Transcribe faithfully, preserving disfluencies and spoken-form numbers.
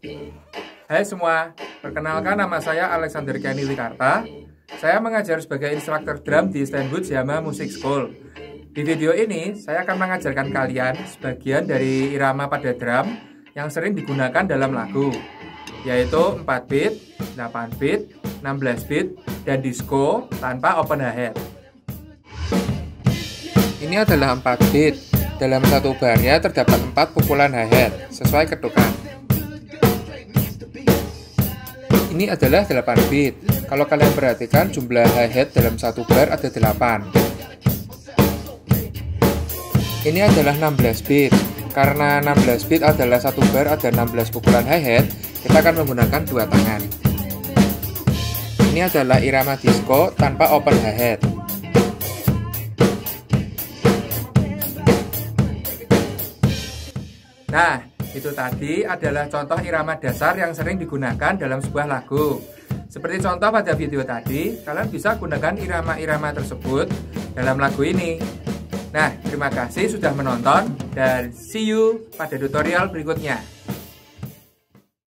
Hai semua, perkenalkan nama saya Alexander Kenny Wikarta. Saya mengajar sebagai instruktur drum di Stanwood Yamaha Music School. Di video ini, saya akan mengajarkan kalian sebagian dari irama pada drum yang sering digunakan dalam lagu, yaitu empat beat, delapan beat, enam belas beat, dan disco tanpa open hi-hat. Ini adalah empat beat. Dalam satu barnya terdapat empat pukulan hi-hat sesuai ketukan. Ini adalah delapan beat. Kalau kalian perhatikan, jumlah hi-hat dalam satu bar ada delapan. Ini adalah enam belas beat. Karena enam belas beat adalah satu bar ada enam belas pukulan hi-hat, kita akan menggunakan dua tangan. Ini adalah irama disco tanpa open hi-hat. Nah, itu tadi adalah contoh irama dasar yang sering digunakan dalam sebuah lagu. Seperti contoh pada video tadi, kalian bisa gunakan irama-irama tersebut dalam lagu ini. Nah, terima kasih sudah menonton dan see you pada tutorial berikutnya.